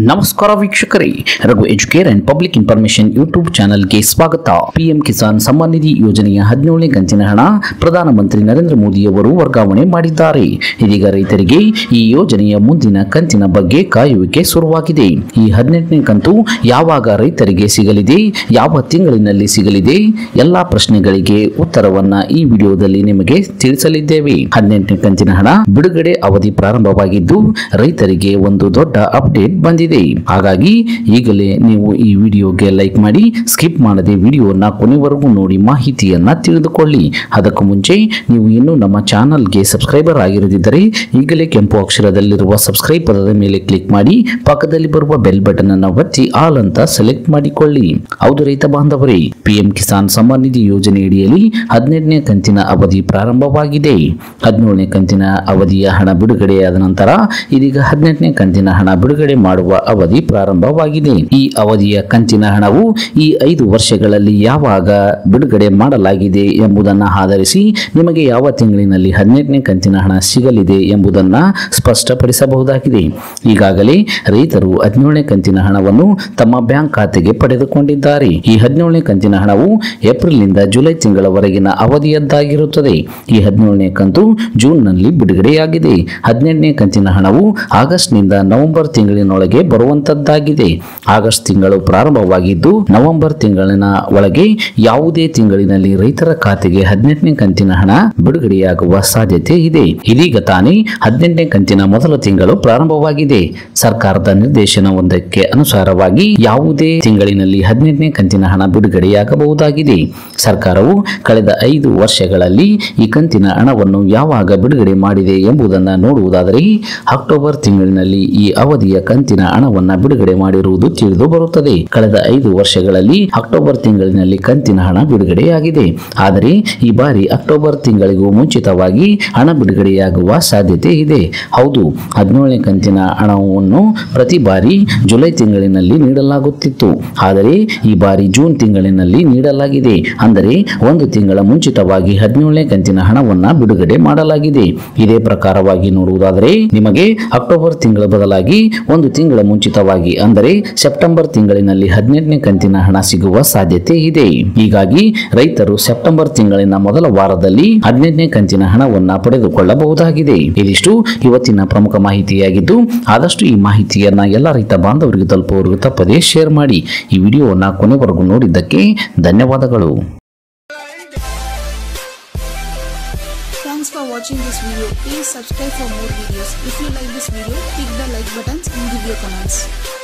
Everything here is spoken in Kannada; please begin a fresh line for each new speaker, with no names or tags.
ನಮಸ್ಕಾರ ವೀಕ್ಷಕರೇ, Raghu Educare and public information YouTube ಚಾನೆಲ್ಗೆ ಸ್ವಾಗತ. ಪಿಎಂ ಕಿಸಾನ್ ಸಮ್ಮಾನ್ ನಿಧಿ ಯೋಜನೆಯ 17ನೇ ಕಂತಿನ ಹಣ ಪ್ರಧಾನಮಂತ್ರಿ ನರೇಂದ್ರ ಮೋದಿ ಅವರು ವರ್ಗಾವಣೆ ಮಾಡಿದ್ದಾರೆ. ಇದೀಗ ರೈತರಿಗೆ ಈ ಯೋಜನೆಯ ಮುಂದಿನ ಕಂತಿನ ಬಗ್ಗೆ ಕಾಯುವಿಕೆ ಶುರುವಾಗಿದೆ. ಈ 18ನೇ ಕಂತು ಯಾವಾಗ ರೈತರಿಗೆ ಸಿಗಲಿದೆ, ಯಾವ ತಿಂಗಳಿನಲ್ಲಿ ಸಿಗಲಿದೆ, ಎಲ್ಲಾ ಪ್ರಶ್ನೆಗಳಿಗೆ ಉತ್ತರವನ್ನ ಈ ವಿಡಿಯೋದಲ್ಲಿ ನಿಮಗೆ ತಿಳಿಸಲಿದ್ದೇವೆ. 18ನೇ ಕಂತಿನ ಹಣ ಬಿಡುಗಡೆ ಅವಧಿ ಪ್ರಾರಂಭವಾಗಿದ್ದು ರೈತರಿಗೆ ಒಂದು ದೊಡ್ಡ ಅಪ್ಡೇಟ್ ಬಂದಿದೆ. ಹಾಗಾಗಿ ಈಗಲೇ ನೀವು ಈ ವಿಡಿಯೋಗೆ ಲೈಕ್ ಮಾಡಿ, ಸ್ಕಿಪ್ ಮಾಡದೆ ವಿಡಿಯೋನ ಕೊನೆವರೆಗೂ ನೋಡಿ ಮಾಹಿತಿಯನ್ನ ತಿಳಿದುಕೊಳ್ಳಿ. ಅದಕ್ಕೂ ಮುಂಚೆ ನೀವು ಇನ್ನೂ ನಮ್ಮ ಚಾನಲ್ಗೆ ಸಬ್ಸ್ಕ್ರೈಬರ್ ಆಗಿರದಿದ್ದರೆ ಈಗಲೇ ಕೆಂಪು ಅಕ್ಷರದಲ್ಲಿರುವ ಸಬ್ಸ್ಕ್ರೈಬ್ ಪದದ ಮೇಲೆ ಕ್ಲಿಕ್ ಮಾಡಿ ಪಕ್ಕದಲ್ಲಿ ಬರುವ ಬೆಲ್ ಬಟನ್ ಅನ್ನು ಒತ್ತಿ ಆಲ್ ಅಂತ ಸೆಲೆಕ್ಟ್ ಮಾಡಿಕೊಳ್ಳಿ. ಹೌದು ರೈತ ಬಾಂಧವರೇ, ಪಿಎಂ ಕಿಸಾನ್ ಸಮ್ಮಾನ್ ನಿಧಿ ಯೋಜನೆ ಅಡಿಯಲ್ಲಿ 18ನೇ ಕಂತಿನ ಅವಧಿ ಪ್ರಾರಂಭವಾಗಿದೆ. 17ನೇ ಕಂತಿನ ಅವಧಿಯ ಹಣ ಬಿಡುಗಡೆಯಾದ ನಂತರ ಇದೀಗ 18ನೇ ಕಂತಿನ ಹಣ ಬಿಡುಗಡೆ ಮಾಡುವ ಅವಧಿ ಪ್ರಾರಂಭವಾಗಿದೆ. ಈ ಅವಧಿಯ ಕಂತಿನ ಹಣವು ಈ 5 ವರ್ಷಗಳಲ್ಲಿ ಯಾವಾಗ ಬಿಡುಗಡೆ ಮಾಡಲಾಗಿದೆ ಎಂಬುದನ್ನು ಆಧರಿಸಿ ನಿಮಗೆ ಯಾವ ತಿಂಗಳಿನಲ್ಲಿ 18ನೇ ಕಂತಿನ ಹಣ ಸಿಗಲಿದೆ ಎಂಬುದನ್ನು ಸ್ಪಷ್ಟಪಡಿಸಬಹುದಾಗಿದೆ. ಈಗಾಗಲೇ ರೈತರು 17ನೇ ಕಂತಿನ ಹಣವನ್ನು ತಮ್ಮ ಬ್ಯಾಂಕ್ ಖಾತೆಗೆ ಪಡೆದುಕೊಂಡಿದ್ದಾರೆ. ಈ 17ನೇ ಕಂತಿನ ಹಣವು ಏಪ್ರಿಲ್ನಿಂದ ಜುಲೈ ತಿಂಗಳವರೆಗಿನ ಅವಧಿಯದ್ದಾಗಿರುತ್ತದೆ. ಈ 17ನೇ ಕಂತು ಜೂನ್ನಲ್ಲಿ ಬಿಡುಗಡೆಯಾಗಿದೆ. 18ನೇ ಕಂತಿನ ಹಣವು ಆಗಸ್ಟ್ನಿಂದ ನವೆಂಬರ್ ತಿಂಗಳಿನೊಳಗೆ ಬರುವಂತದ್ದಾಗಿದೆ. ಆಗಸ್ಟ್ ತಿಂಗಳು ಪ್ರಾರಂಭವಾಗಿದ್ದು ನವೆಂಬರ್ ತಿಂಗಳಿನ ಒಳಗೆ ಯಾವುದೇ ತಿಂಗಳಿನಲ್ಲಿ ರೈತರ ಖಾತೆಗೆ 18ನೇ ಕಂತಿನ ಹಣ ಬಿಡುಗಡೆಯಾಗುವ ಸಾಧ್ಯತೆ ಇದೆ. ಇದೀಗ ತಾನೇ 18ನೇ ಕಂತಿನ ಮೊದಲ ತಿಂಗಳು ಪ್ರಾರಂಭವಾಗಿದೆ. ಸರ್ಕಾರದ ನಿರ್ದೇಶನವೊಂದಕ್ಕೆ ಅನುಸಾರವಾಗಿ ಯಾವುದೇ ತಿಂಗಳಿನಲ್ಲಿ 18ನೇ ಕಂತಿನ ಹಣ ಬಿಡುಗಡೆಯಾಗಬಹುದಾಗಿದೆ. ಸರ್ಕಾರವು ಕಳೆದ 5 ವರ್ಷಗಳಲ್ಲಿ ಈ ಕಂತಿನ ಹಣವನ್ನು ಯಾವಾಗ ಬಿಡುಗಡೆ ಮಾಡಿದೆ ಎಂಬುದನ್ನು ನೋಡುವುದಾದರೆ ಅಕ್ಟೋಬರ್ ತಿಂಗಳಿನಲ್ಲಿ ಈ ಅವಧಿಯ ಕಂತಿನ ಹಣವನ್ನ ಬಿಡುಗಡೆ ಮಾಡಿರುವುದು ತಿಳಿದು ಬರುತ್ತದೆ. ಕಳೆದ 5 ವರ್ಷಗಳಲ್ಲಿ ಅಕ್ಟೋಬರ್ ತಿಂಗಳಿನಲ್ಲಿ ಕಂತಿನ ಹಣ ಬಿಡುಗಡೆಯಾಗಿದೆ. ಆದರೆ ಈ ಬಾರಿ ಅಕ್ಟೋಬರ್ ತಿಂಗಳಿಗೂ ಮುಂಚಿತವಾಗಿ ಹಣ ಬಿಡುಗಡೆಯಾಗುವ ಸಾಧ್ಯತೆ ಇದೆ. ಹೌದು, 17ನೇ ಕಂತಿನ ಹಣವನ್ನು ಪ್ರತಿ ಬಾರಿ ಜುಲೈ ತಿಂಗಳಿನಲ್ಲಿ ನೀಡಲಾಗುತ್ತಿತ್ತು. ಆದರೆ ಈ ಬಾರಿ ಜೂನ್ ತಿಂಗಳಿನಲ್ಲಿ ನೀಡಲಾಗಿದೆ. ಅಂದರೆ ಒಂದು ತಿಂಗಳ ಮುಂಚಿತವಾಗಿ 17ನೇ ಕಂತಿನ ಹಣವನ್ನ ಬಿಡುಗಡೆ ಮಾಡಲಾಗಿದೆ. ಇದೇ ಪ್ರಕಾರವಾಗಿ ನೋಡುವುದಾದರೆ ನಿಮಗೆ ಅಕ್ಟೋಬರ್ ತಿಂಗಳ ಬದಲಾಗಿ ಒಂದು ತಿಂಗಳ ಮುಂಚಿತವಾಗಿ ಅಂದರೆ ಸೆಪ್ಟೆಂಬರ್ ತಿಂಗಳಿನಲ್ಲಿ 18ನೇ ಕಂತಿನ ಹಣ ಸಿಗುವ ಸಾಧ್ಯತೆ ಇದೆ. ಹೀಗಾಗಿ ರೈತರು ಸೆಪ್ಟೆಂಬರ್ ತಿಂಗಳಿನ ಮೊದಲ ವಾರದಲ್ಲಿ 18ನೇ ಕಂತಿನ ಹಣವನ್ನ ಪಡೆದುಕೊಳ್ಳಬಹುದಾಗಿದೆ. ಇದಿಷ್ಟು ಇವತ್ತಿನ ಪ್ರಮುಖ ಮಾಹಿತಿಯಾಗಿದ್ದು ಆದಷ್ಟು ಈ ಮಾಹಿತಿಯನ್ನ ಎಲ್ಲ ರೈತ ಬಾಂಧವರಿಗೆ ತಲುಪುವವರೆಗೂ ತಪ್ಪದೇ ಶೇರ್ ಮಾಡಿ. ಈ ವಿಡಿಯೋವನ್ನ ಕೊನೆವರೆಗೂ ನೋಡಿದ್ದಕ್ಕೆ ಧನ್ಯವಾದಗಳು.
Thanks for watching this video. Please subscribe for more videos. If you like this video, click the like buttons and give your comments.